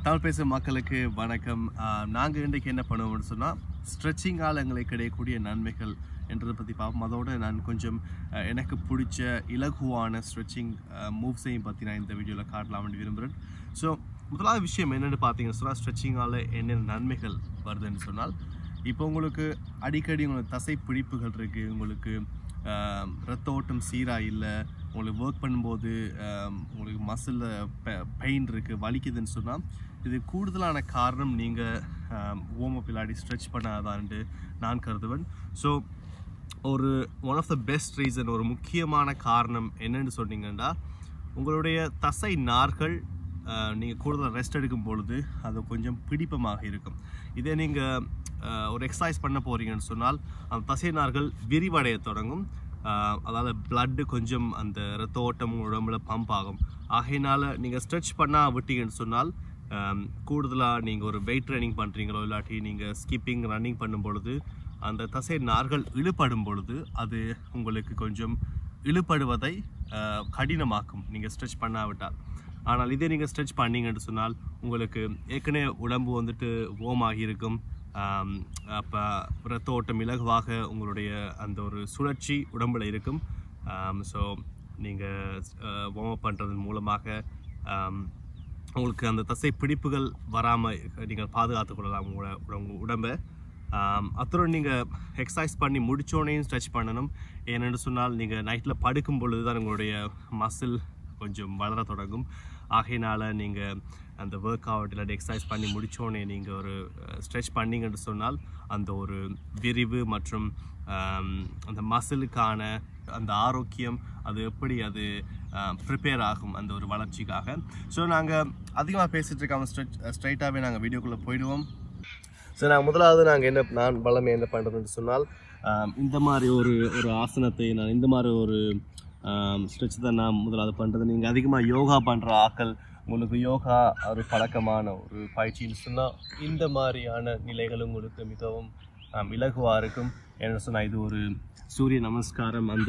தமிழ் பேசும் மக்களுக்கு வணக்கம். நாங்கள் இன்றைக்கு என்ன பண்ணுவோம்னு சொன்னால் ஸ்ட்ரெச்சிங்கால் எங்களுக்கு கிடைக்கக்கூடிய நன்மைகள் என்றதை பற்றி பார்ப்போம். அதோடு நான் கொஞ்சம் எனக்கு பிடிச்ச இலகுவான ஸ்ட்ரெச்சிங் மூவ்ஸையும் பற்றி நான் இந்த வீடியோவில் காட்டலாம்னு விரும்புகிறேன். ஸோ முதலாவது விஷயம் என்னென்னு பார்த்தீங்கன்னு சொன்னால் ஸ்ட்ரெச்சிங்கால் என்னென்ன நன்மைகள் வருதுன்னு சொன்னால், இப்போ உங்களுக்கு அடிக்கடி உங்களுக்கு தசை பிடிப்புகள் இருக்குது, உங்களுக்கு ரத்த ஓட்டம் சீராக இல்லை, உங்களுக்கு ஒர்க் பண்ணும்போது உங்களுக்கு மசிலில் பெயின் இருக்குது, வலிக்குதுன்னு சொன்னால் இது கூடுதலான காரணம் நீங்கள் வார்ம்-அப் இல்லாட்டி ஸ்ட்ரெச் பண்ணாதான்ட்டு நான் கருதுவேன். So one of the best reason, ஒரு முக்கியமான காரணம் என்னென்னு சொன்னீங்கன்னா, உங்களுடைய தசை நார்கள் நீங்கள் கூடுதலாக ரெஸ்ட் எடுக்கும் பொழுது அது கொஞ்சம் பிடிப்பமாக இருக்கும். இதே நீங்கள் ஒரு எக்ஸசைஸ் பண்ண போகிறீங்கன்னு சொன்னால் அந்த தசை நார்கள் விரிவடைய தொடங்கும். அதாவது பிளட்டு கொஞ்சம் அந்த ரத்த ஓட்டம் உடம்புல பம்ப் ஆகும். ஆகையினால் நீங்கள் ஸ்ட்ரெச் பண்ணால் விட்டீங்கன்னு சொன்னால் கூடுதலாக நீங்கள் ஒரு வெயிட் ட்ரைனிங் பண்ணுறீங்களோ இல்லாட்டி நீங்கள் ஸ்கிப்பிங் ரன்னிங் பண்ணும் பொழுது அந்த தசை நார்கள் இழுபடும் பொழுது அது உங்களுக்கு கொஞ்சம் இழுபடுவதை கடினமாக்கும் நீங்கள் ஸ்ட்ரெச் பண்ணாவிட்டால். ஆனால் இதே நீங்கள் ஸ்ட்ரெச் பண்ணிங்கன்னு சொன்னால் உங்களுக்கு ஏற்கனவே உடம்பு வந்துட்டு வார்ம் இருக்கும். அப்போ ரத்த ஓட்டம் இலகுவாக உங்களுடைய அந்த ஒரு சுழற்சி உடம்பில் இருக்கும். ஸோ நீங்கள் வார்ம்-அப் பண்ணுறதன் மூலமாக உங்களுக்கு அந்த தசை பிடிப்புகள் வராமல் நீங்கள் பாதுகாத்து கொள்ளலாம் உங்கள் உடம்பை. அப்புறம் நீங்கள் எக்ஸசைஸ் பண்ணி முடித்தோடனே ஸ்ட்ரெச் பண்ணணும். ஏன்னு சொன்னால் நீங்கள் நைட்டில் படுக்கும் பொழுது தான் உங்களுடைய மசில் கொஞ்சம் வளர தொடங்கும். ஆகையினால் நீங்கள் அந்த ஒர்க் அவுட் இல்லாட்டி எக்ஸசைஸ் பண்ணி முடித்தோடனே நீங்கள் ஒரு ஸ்ட்ரெச் பண்ணிங்கன்னு சொன்னால் அந்த ஒரு விரிவு மற்றும் அந்த மசிலுக்கான அந்த ஆரோக்கியம் அது எப்படி அது ப்ரிப்பேர் ஆகும் அந்த ஒரு வளர்ச்சிக்காக. ஸோ நாங்கள் அதிகமாக பேசிகிட்டு இருக்காமல் ஸ்ட்ரைட்டாகவே நாங்கள் வீடியோக்குள்ளே போயிடுவோம். ஸோ முதலாவது நான் வளமை என்ன பண்ணுறதுன்னு சொன்னால், இந்த மாதிரி ஒரு ஆசனத்தை நான் இந்த மாதிரி ஒரு ஸ்ட்ரெச் தான் நான் முதலாவது பண்ணுறது. நீங்கள் அதிகமாக யோகா பண்ணுற ஆக்கள், உங்களுக்கு யோகா ஒரு பழக்கமான ஒரு பயிற்சின்னு சொன்னால் இந்த மாதிரியான நிலைகள் உங்களுக்கு மிகவும் இலகுவாக இருக்கும். என்ன சொன்னால் இது ஒரு சூரிய நமஸ்காரம், அந்த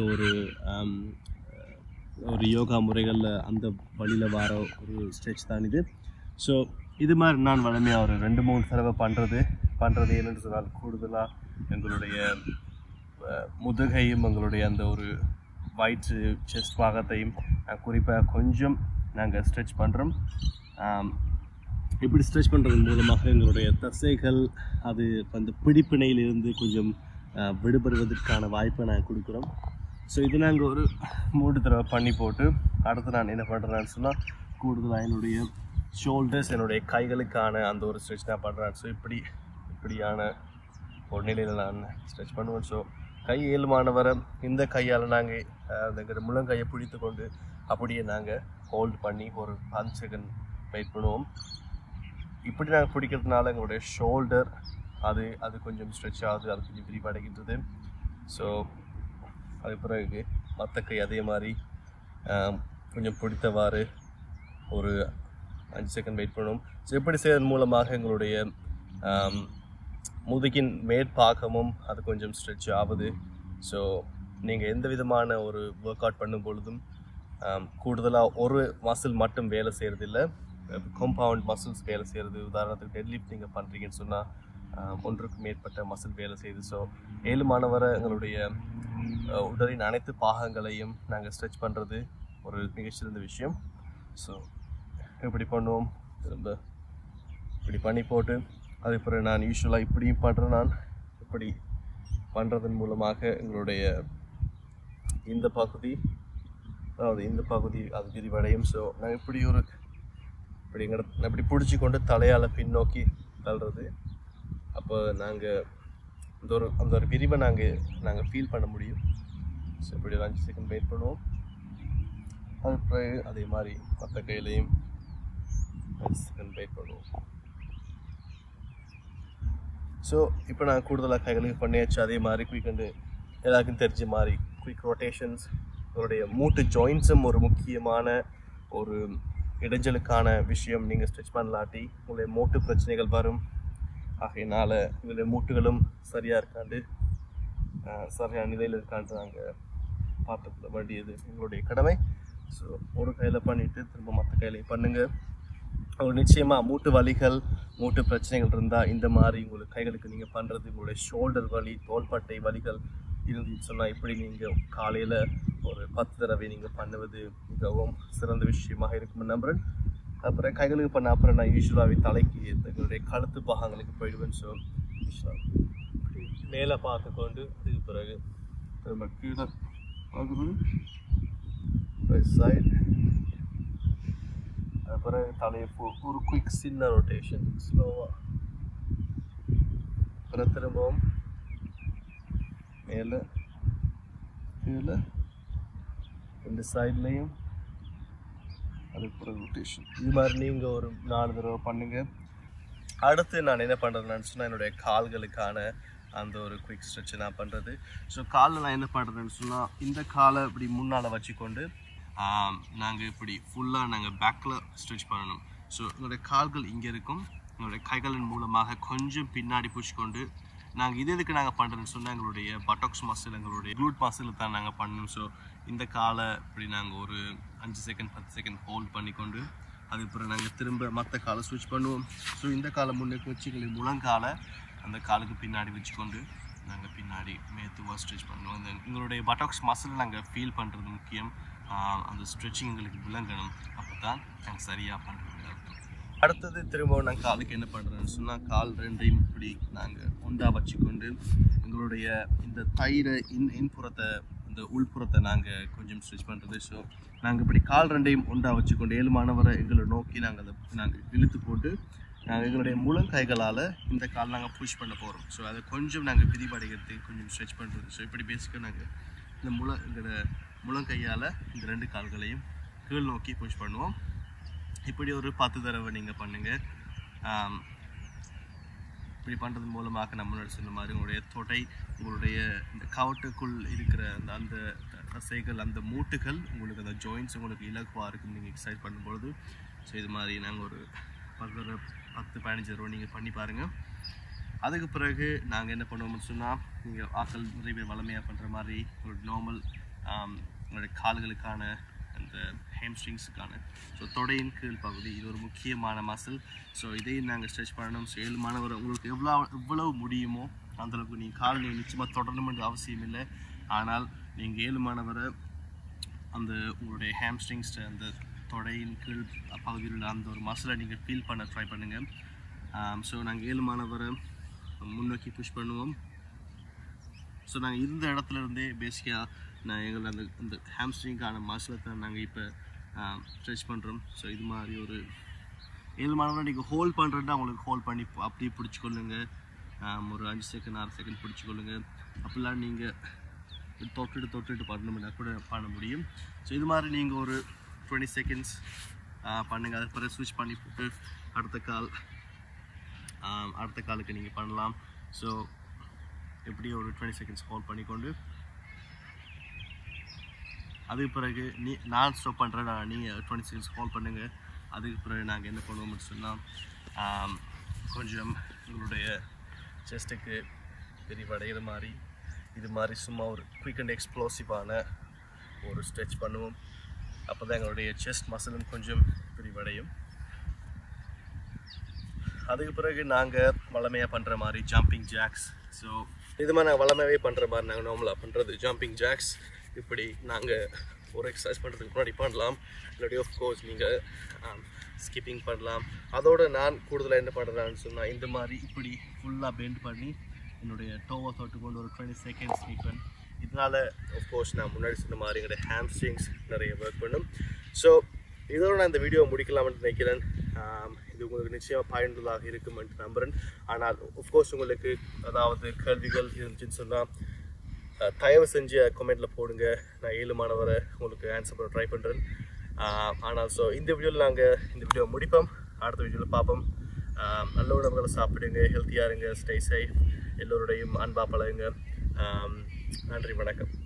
ஒரு யோகா முறைகளில் அந்த வழியில் வர ஒரு ஸ்ட்ரெச் தான் இது. ஸோ இது மாதிரி நான் வழமையாக ஒரு 2-3 தடவை பண்ணுறது என்னென்னு சொன்னால் கூடுதலாக எங்களுடைய முதுகையும் எங்களுடைய அந்த ஒரு வயிற்று செஸ்ட் பாகத்தையும் குறிப்பாக கொஞ்சம் நாங்கள் ஸ்ட்ரெச் பண்ணுறோம். இப்படி ஸ்ட்ரெச் பண்ணுறதன் மூலமாக எங்களுடைய தசைகள் அது அந்த பிடிப்பினையிலிருந்து கொஞ்சம் விடுபடுவதற்கான வாய்ப்பை நாங்கள் கொடுக்குறோம். ஸோ இது நாங்கள் ஒரு 3 தடவை பண்ணி போட்டு அடுத்து நான் என்ன பண்ணுறேன்னு சொன்னால் கூடுதலாக என்னுடைய ஷோல்டர்ஸ், என்னுடைய கைகளுக்கான அந்த ஒரு ஸ்ட்ரெச் நான் பண்ணுறேன். ஸோ இப்படியான ஒரு நிலையில் நான் ஸ்ட்ரெச் பண்ணுவேன். ஸோ கை இயல்பானவரை இந்த கையால் நாங்கள் அந்த முழங்கையை பிடித்து கொண்டு அப்படியே நாங்கள் ஹோல்ட் பண்ணி ஒரு 5 செகண்ட் வெயிட் பண்ணுவோம். இப்படி நாங்கள் பிடிக்கிறதுனால எங்களுடைய ஷோல்டர் அது கொஞ்சம் ஸ்ட்ரெச் ஆகுது, அது கொஞ்சம் விரிவடைகின்றது. ஸோ அது பிறகு மற்ற கை அதே மாதிரி கொஞ்சம் பிடித்தவாறு ஒரு 5 செகண்ட் வெயிட் பண்ணுவோம். ஸோ இப்படி செய்வதன் மூலமாக எங்களுடைய முதுகின் மேற்பாகமும் அது கொஞ்சம் ஸ்ட்ரெச் ஆகுது. ஸோ நீங்கள் எந்த விதமான ஒரு ஒர்க் அவுட் பண்ணும் பொழுதும் கூடுதலாக ஒரு மசில் மட்டும் வேலை செய்கிறதில்ல, காம்பவுண்ட் மசில்ஸ் வேலை செய்கிறது. உதாரணத்துக்கு டெட்லிஃப்ட் நீங்கள் பண்ணுறீங்கன்னு சொன்னால் 1க்கு மேற்பட்ட மசில் வேலை செய்யுது. ஸோ 7 மாணவரை எங்களுடைய உடலின் அனைத்து பாகங்களையும் நாங்கள் ஸ்ட்ரெச் பண்ணுறது ஒரு மிகச்சிறந்த விஷயம். ஸோ இப்படி பண்ணுவோம். திரும்ப இப்படி பண்ணி போட்டு அதே பிறகு நான் யூஸ்வலாக இப்படியும் பண்ணுறேன். நான் இப்படி பண்ணுறதன் மூலமாக எங்களுடைய இந்த பகுதி அது விரிவடையும். ஸோ நான் இப்படி பிடிச்சி கொண்டு தலையால் பின்னோக்கி தள்ளுறது. அப்போ நாங்கள் அந்த ஒரு விரிவை நாங்கள் ஃபீல் பண்ண முடியும். ஸோ இப்படி 5 செகண்ட் வெயிட் பண்ணுவோம். அது பிறகு அதே மாதிரி மற்ற கையிலையும் 5 செகண்ட் வெயிட் பண்ணுவோம். ஸோ இப்போ நான் கூடுதலாக கைகளுக்கு பண்ணியாச்சு. அதே மாதிரி குயிக்கண்டு எல்லாருக்கும் தெரிஞ்ச மாதிரி குயிக் ரொட்டேஷன்ஸ். உங்களுடைய மூட்டு ஜாயின்ஸும் ஒரு முக்கியமான ஒரு இடைஞ்சலுக்கான விஷயம். நீங்கள் ஸ்ட்ரெச் பண்ணலாட்டி உங்களுடைய மூட்டு பிரச்சனைகள் வரும். ஆகையினால் உங்களுடைய மூட்டுகளும் சரியான நிலையில் இருக்கான்ட்டு நாங்கள் பார்த்துக்க வேண்டியது எங்களுடைய கடமை. ஸோ ஒரு கையில் பண்ணிவிட்டு திரும்ப மற்ற கையிலையும் பண்ணுங்கள். உங்களுக்கு நிச்சயமாக மூட்டு வலிகள் மூட்டு பிரச்சனைகள் இருந்தால் இந்த மாதிரி உங்களுக்கு கைகளுக்கு நீங்கள் பண்ணுறது உங்களுடைய ஷோல்டர் வலி தோள்பட்டை வலிகள் இருந்துச்சு சொன்னால் இப்படி நீங்கள் காலையில் ஒரு 10 தடவை நீங்கள் பண்ணுவது மிகவும் சிறந்த விஷயமாக இருக்கும்னு நம்புகிறேன். அப்புறம் கைகளுக்கு பண்ண அப்புறம் நான் யூஸ்வலாகவே தலைக்கு எங்களுடைய கழுத்து பாகங்களுக்கு போயிடுவேன். ஸோ மேலே பார்த்து கொண்டு அதுக்கு பிறகு திரும்ப கீழே பார்க்குறது சைட் அப்புறம் தலையை ஒரு குயிக் சின்ன ரொட்டேஷன் ஸ்லோவாக அப்புறம் திரும்பவும் மேலே கீழே ரெண்டு சைட்லேயும் அதுக்கு பிறகு ரொட்டேஷன். இது மாதிரி நீங்கள் ஒரு 4 தடவை பண்ணுங்கள். அடுத்து நான் என்ன பண்ணுறதுன்னு நினச்சேன்னா என்னுடைய கால்களுக்கான அந்த ஒரு குயிக் ஸ்ட்ரெச்சை நான் பண்ணுறது. ஸோ காலில் நான் என்ன பண்ணுறதுன்னு சொன்னால் இந்த காலை இப்படி முன்னால் வச்சுக்கொண்டு நாங்கள் இப்படி ஃபுல்லாக நாங்கள் பேக்கில் ஸ்ட்ரெச் பண்ணணும். ஸோ எங்களுடைய கால்கள் இங்கே இருக்கும். எங்களுடைய கைகளின் மூலமாக கொஞ்சம் பின்னாடி பிடிச்சிக்கொண்டு நாங்கள் எதுக்கு நாங்கள் பண்ணுறதுன்னு சொன்னால் எங்களுடைய பட்டாக்ஸ் மசில் எங்களுடைய க்ளூட் மசில் தான் நாங்கள் பண்ணணும். ஸோ இந்த காலை இப்படி நாங்கள் ஒரு 5 செகண்ட் 10 செகண்ட் ஹோல்ட் பண்ணிக்கொண்டு அதுக்கப்புறம் நாங்கள் திரும்ப மற்ற காலை ஸ்விட்ச் பண்ணுவோம். ஸோ இந்த காலை முன்னுக்கு வச்சு எங்களுக்கு முழங்காலை அந்த காலுக்கு பின்னாடி வச்சுக்கொண்டு நாங்கள் பின்னாடி மேத்துவாக ஸ்ட்ரெச் பண்ணுவோம். அந்த எங்களுடைய பட்டாக்ஸ் மசில் நாங்கள் ஃபீல் பண்ணுறது முக்கியம். அந்த ஸ்ட்ரெச்சிங் எங்களுக்கு விளங்கணும். அப்போ தான் நாங்கள் சரியாக பண்ணுறது. அடுத்தது திரும்பவும் நாங்கள் காலுக்கு என்ன பண்ணுறோன்னு சொன்னால் கால் ரெண்டையும் இப்படி நாங்கள் ஒன்றா வச்சுக்கொண்டு எங்களுடைய இந்த தயிரை இன்புறத்தை இந்த உள்புறத்தை நாங்கள் கொஞ்சம் ஸ்ட்ரெச் பண்ணுறது. ஸோ நாங்கள் இப்படி கால் ரெண்டையும் ஒன்றா வச்சுக்கொண்டு 7 மாணவரை எங்களை நோக்கி நாங்கள் அதை இழுத்து போட்டு நாங்கள் எங்களுடைய முழங்கைகளால் இந்த கால் நாங்கள் புஷ் பண்ண போகிறோம். ஸோ அதை கொஞ்சம் நாங்கள் பிரிவடைகிறதுக்கு கொஞ்சம் ஸ்ட்ரெச் பண்ணுறது. ஸோ இப்படி பேசிக்காக நாங்கள் இந்த எங்களோட முழங்கையால் இந்த 2 கால்களையும் கீழ் நோக்கி புஷ் பண்ணுவோம். இப்படி ஒரு 10 தடவை நீங்கள் பண்ணுங்கள். இப்படி பண்ணுறது மூலமாக நம்ம முன்னாடி சொன்ன மாதிரி உங்களுடைய தொடை உங்களுடைய இந்த கவட்டுக்குள் இருக்கிற அந்த தசைகள் அந்த மூட்டுகள் உங்களுக்கு அந்த ஜாயின்ட்ஸ் உங்களுக்கு இலகுவாக இருக்கும் நீங்கள் எக்ஸசைஸ் பண்ணும்பொழுது. ஸோ இது மாதிரி நாங்கள் ஒரு 10-15 தடவை நீங்கள் பண்ணி பாருங்கள். அதுக்கு பிறகு நாங்கள் என்ன பண்ணுவோம்னு சொன்னால் நீங்கள் ஆக்கள் நிறைய பேர் வளமையாக பண்ணுற மாதிரி ஒரு நார்மல் உங்களுடைய கால்களுக்கான அந்த ஹேம்ஸ்ட்ரிங்ஸுக்கான ஸோ தொடையின் கீழ் பகுதி இது ஒரு முக்கியமான மசில். ஸோ இதையும் நாங்கள் ஸ்ட்ரெச் பண்ணணும். ஸோ 7 மாணவர் உங்களுக்கு எவ்வளவு முடியுமோ அந்தளவுக்கு நீங்கள் கால் நீங்கள் நிச்சயமாக தொடரணுமென்ற அவசியம் இல்லை. ஆனால் நீங்கள் 7 மாணவரை அந்த உங்களுடைய ஹேம்ஸ்ட்ரிங்ஸ் அந்த தொடையின் கீழ் பகுதியில் அந்த ஒரு மசிலை நீங்கள் ஃபீல் பண்ண ட்ரை பண்ணுங்கள். ஸோ நாங்கள் 7 மாணவரை முன்னோக்கி புஷ் பண்ணுவோம். ஸோ நாங்கள் இருந்த இடத்துல இருந்தே பேசிக்காக எங்களை அந்த ஹேம்ஸ்ட்ரிங்கான மசிலை தான் நாங்கள் இப்போ ஸ்ட்ரெச் பண்ணுறோம். ஸோ இது மாதிரி ஒரு 7 மாணவரை நீங்கள் ஹோல்ட் பண்ணுறதுனா உங்களுக்கு ஹோல்ட் பண்ணி அப்படியே பிடிச்சிக்கொள்ளுங்க. ஒரு 5 செகண்ட் 6 செகண்ட் பிடிச்சிக்கொள்ளுங்க. அப்படிலாம் நீங்கள் தொட்டுட்டு பண்ணணும்னா கூட பண்ண முடியும். ஸோ இது மாதிரி நீங்கள் ஒரு 20 செகண்ட்ஸ் பண்ணுங்கள். அது பிறகு ஸ்விட்ச் பண்ணி போட்டு அடுத்த காலுக்கு நீங்கள் பண்ணலாம். ஸோ எப்படி ஒரு 20 செகண்ட்ஸ் ஹோல்ட் பண்ணிக்கொண்டு அதுக்கு பிறகு நான் ஸ்டாப் பண்ணுறேன். நீங்கள் 20 செகண்ட்ஸ் ஹோல்ட் பண்ணுங்கள். அதுக்கு பிறகு நாங்கள் என்ன பண்ணுவோம்னு சொன்னால் கொஞ்சம் எங்களுடைய செஸ்ட்டுக்கு விரிவடைகிற மாதிரி இது மாதிரி சும்மா ஒரு குயிக் அண்ட் எக்ஸ்ப்ளோசிவான ஒரு ஸ்ட்ரெச் பண்ணுவோம். அப்போ தான் எங்களுடைய செஸ்ட் மசிலும் கொஞ்சம் விரிவடையும். அதுக்கு பிறகு நாங்கள் வளமையாக பண்ணுற மாதிரி ஜம்பிங் ஜாக்ஸ். ஸோ இது மாதிரி நாங்கள் வளமையாகவே பண்ணுற மாதிரி நாங்கள் நார்மலாக பண்ணுறது ஜம்பிங் ஜாக்ஸ். இப்படி நாங்கள் ஒரு எக்ஸசைஸ் பண்ணுறதுக்கு முன்னாடி பண்ணலாம். இல்லாட்டி ஆஃப்கோர்ஸ் நீங்கள் ஸ்கிப்பிங் பண்ணலாம். அதோடு நான் கூடுதலாக என்ன பண்ணுறேன்னு சொன்னால் இந்த மாதிரி இப்படி ஃபுல்லாக பெண்ட் பண்ணி என்னுடைய டோவை தொட்டு கொண்டு ஒரு 20 செகண்ட்ஸ் நிற்பேன். இதனால் ஆஃப்கோர்ஸ் நான் முன்னாடி சொன்ன மாதிரி எங்களுடைய ஹேம்ஸ்ட்ரிங்ஸ் நிறைய ஒர்க் பண்ணும். ஸோ இதோடு நான் இந்த வீடியோவை முடிக்கலாம்னு நினைக்கிறேன். இது உங்களுக்கு நிச்சயமாக பயனுள்ளதாக இருக்கும் என்று நம்புகிறேன். ஆனால் ஆஃப்கோர்ஸ் உங்களுக்கு அதாவது கேள்விகள் இருந்துச்சுன்னு சொன்னால் தயவு செஞ்சு கமெண்ட்டில் போடுங்க. நான் 7 மாணவரை உங்களுக்கு ஆன்சர் பண்ண ட்ரை பண்ணுறேன். ஆனால் ஸோ இந்த வீடியோவில் நாங்கள் இந்த வீடியோ முடிப்போம். அடுத்த வீடியோவில் பார்ப்போம். நல்ல உணவுகளை சாப்பிடுங்க, ஹெல்த்தியாக இருங்க, ஸ்டே சேஃப், எல்லோருடையும் அன்பாக பழகுங்க. நன்றி, வணக்கம்.